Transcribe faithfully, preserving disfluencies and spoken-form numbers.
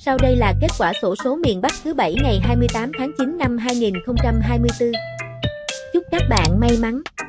Sau đây là kết quả xổ số miền Bắc thứ bảy ngày hai mươi tám tháng chín năm hai nghìn không trăm hai mươi tư. Chúc các bạn may mắn!